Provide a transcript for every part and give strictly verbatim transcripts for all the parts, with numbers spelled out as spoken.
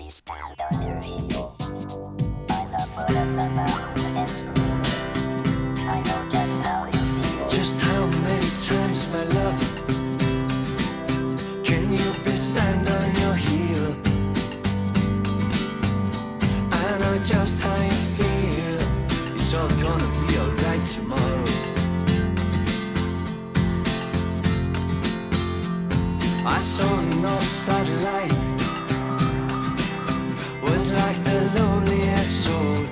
Stand on your heel. By the foot of the mountain and scream. I know just how you feel. Just how many times, my love, can you be stand on your heel? I know just how you feel. It's all gonna be alright tomorrow. I saw no satellite. Was like the loneliest soul.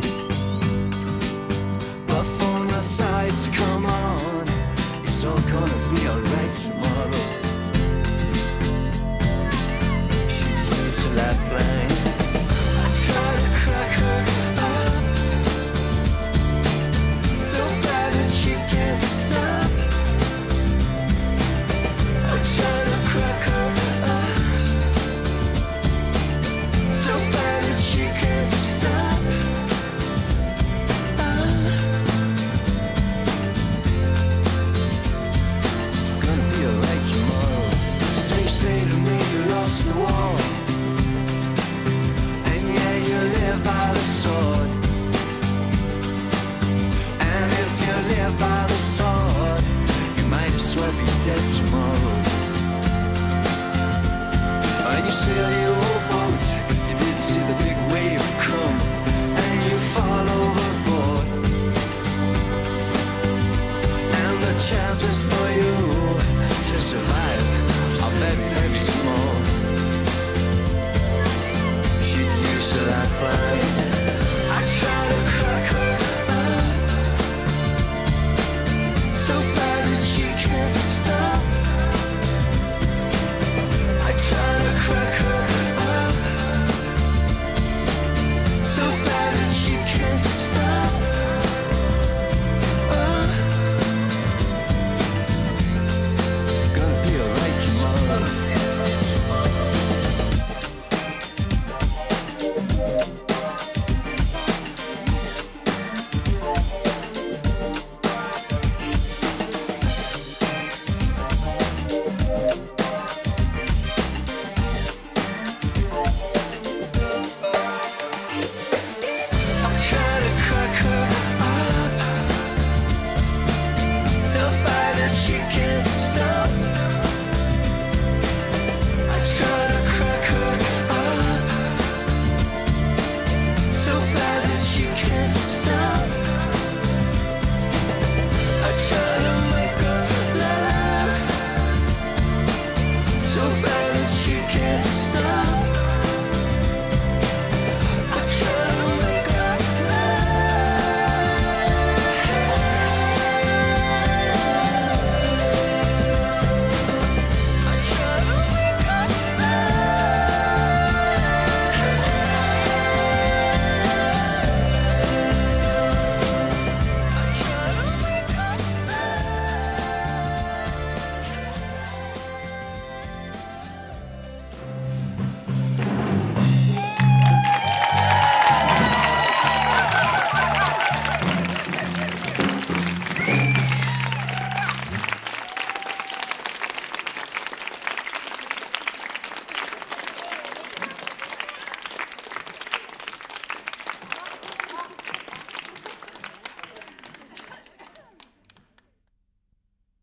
But for the sights, come on, it's all gonna be alright tomorrow. She used to laugh blind. I tried to crack her up, so bad that she can't stop. I tried to crack her up, so bad that she can't stop. Gonna be alright tomorrow. So you say to me you lost the war, and yeah, you live by the sword. And if you live by the sword, you might as well be dead tomorrow. And you say